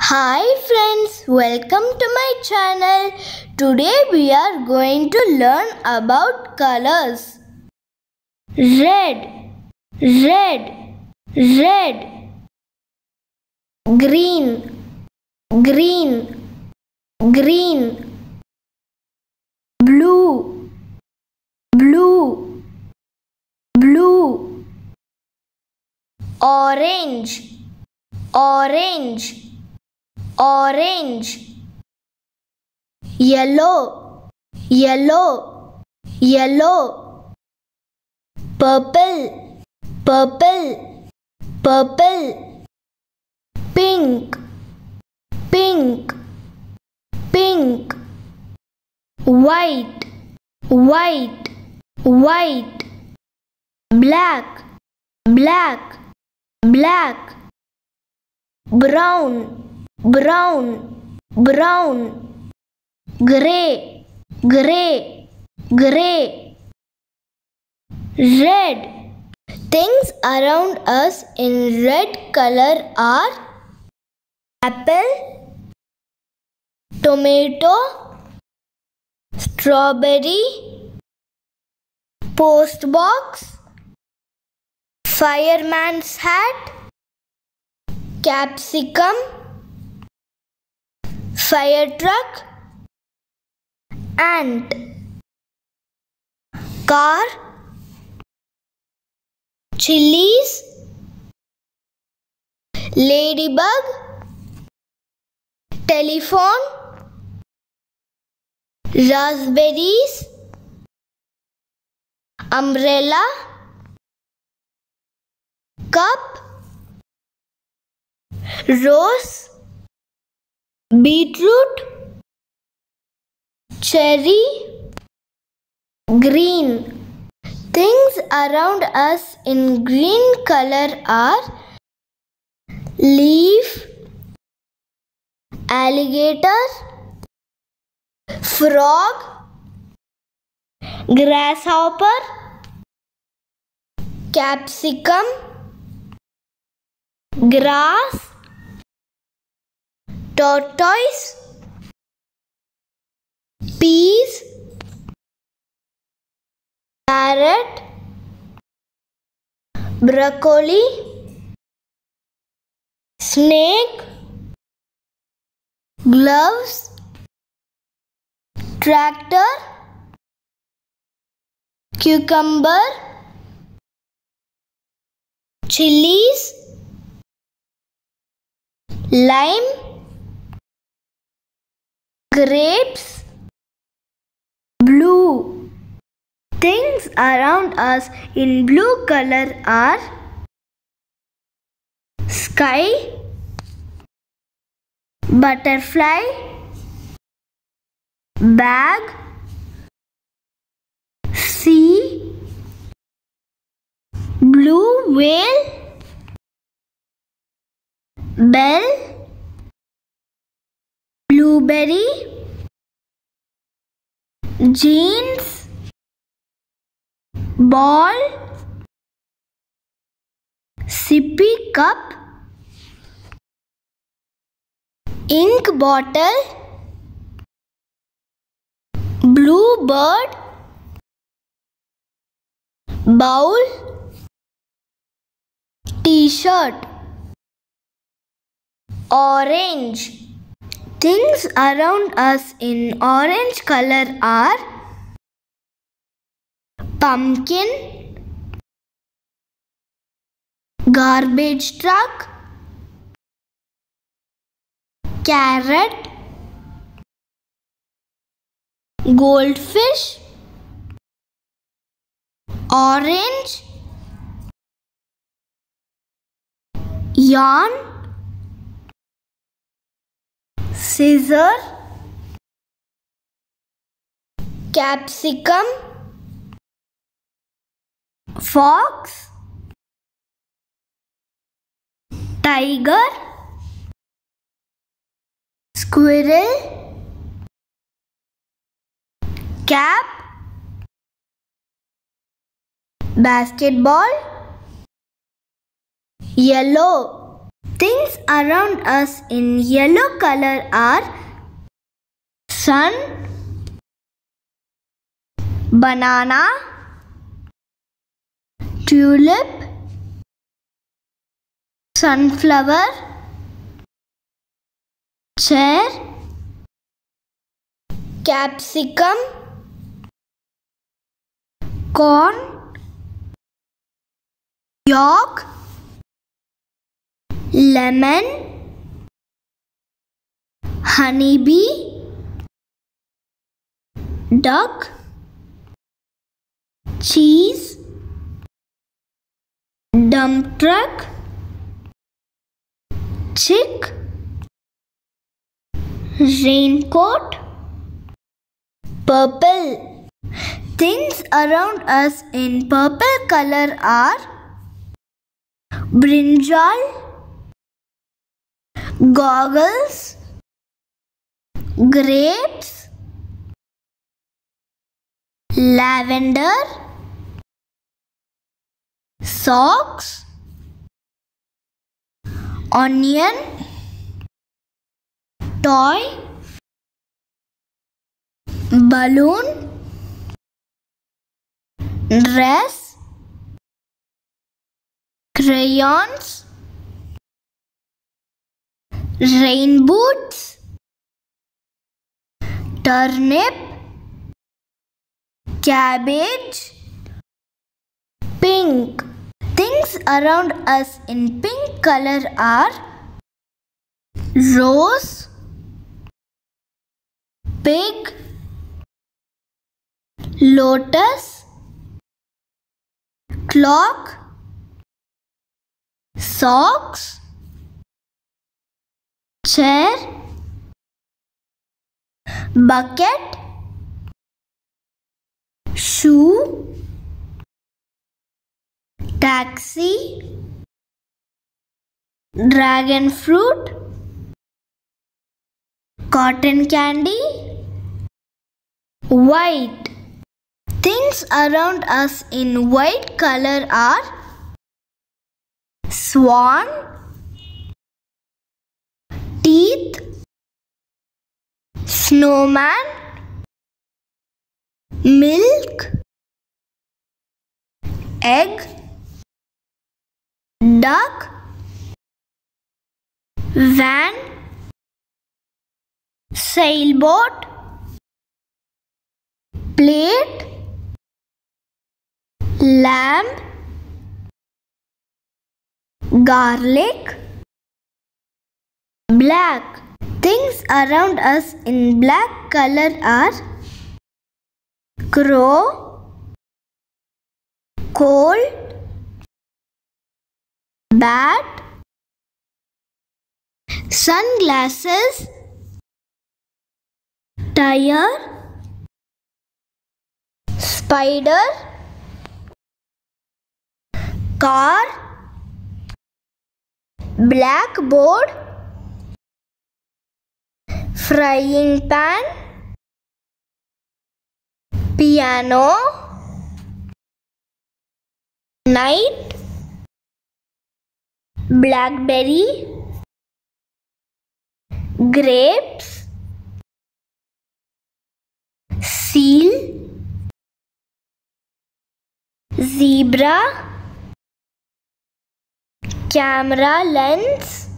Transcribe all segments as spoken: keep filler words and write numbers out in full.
Hi friends, welcome to my channel. Today we are going to learn about colors. Red, red, red. Green, green, green. Blue, blue, blue. Orange, orange, orange. Yellow, yellow, yellow. Purple, purple, purple. Pink, pink, pink. White, white, white. Black, black, black. Brown, brown, brown. Gray, gray, gray. Red. Things around us in red color are apple, tomato, strawberry, post box, fireman's hat, capsicum, fire truck, ant, car, chilies, ladybug, telephone, raspberries, umbrella, cup, rose, beetroot, cherry, green. Things around us in green color are leaf, alligator, frog, grasshopper, capsicum, grass, tortoise, peas, carrot, broccoli, snake, gloves, tractor, cucumber, chilies, lime, grapes, blue. Things around us in blue color are sky, butterfly, bag, sea, blue whale, bell, blueberry, jeans, ball, sippy cup, ink bottle, blue bird, bowl, t-shirt. Orange. Things around us in orange color are pumpkin, garbage truck, carrot, goldfish, orange, yarn, scissor, capsicum, fox, tiger, squirrel, cap, basketball, yellow. Things around us in yellow color are sun, banana, tulip, sunflower, chair, capsicum, corn, yolk, lemon, honeybee, duck, cheese, dump truck, chick, raincoat, purple. Things around us in purple color are brinjal, goggles, grapes, lavender, socks, onion, toy, balloon, dress, crayons, rain boots, turnip, cabbage, pink. Things around us in pink color are rose, pig, lotus, clock, socks, chair, bucket, shoe, taxi, dragon fruit, cotton candy, white. Things around us in white color are swan, teeth, snowman, milk, egg, duck, van, sailboat, plate, lamb, garlic, black. Things around us in black color are crow, coal, bat, sunglasses, tire, spider, car, blackboard, frying pan, piano, night, blackberry, grapes, seal, zebra, camera lens,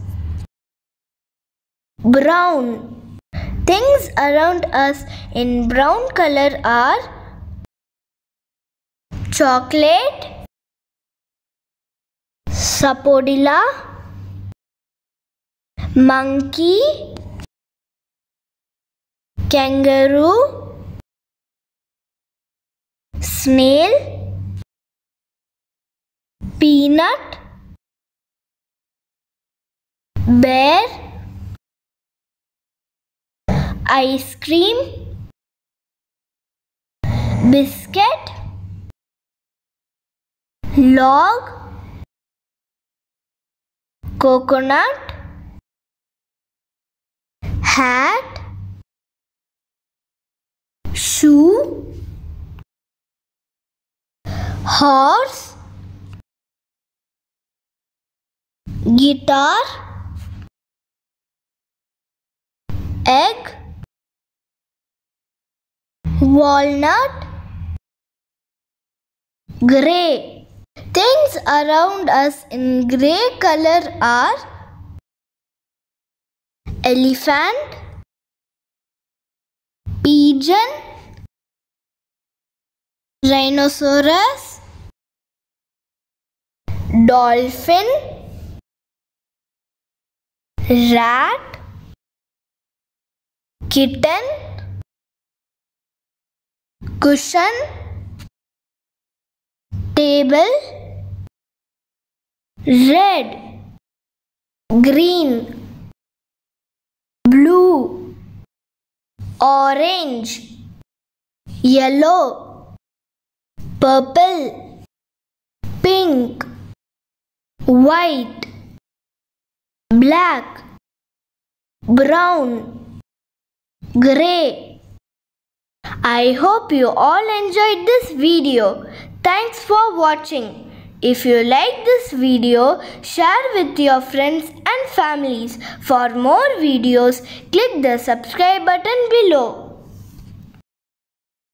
brown. Things around us in brown color are chocolate, sapodilla, monkey, kangaroo, snail, peanut, bear, ice cream, biscuit, log, coconut, hat, shoe, horse, guitar, egg, walnut, grey. Things around us in grey color are elephant, pigeon, rhinoceros, dolphin, rat, kitten, cushion, table, red, green, blue, orange, yellow, purple, pink, white, black, brown, grey. I hope you all enjoyed this video. Thanks for watching. If you like this video, share with your friends and families. For more videos, click the subscribe button below.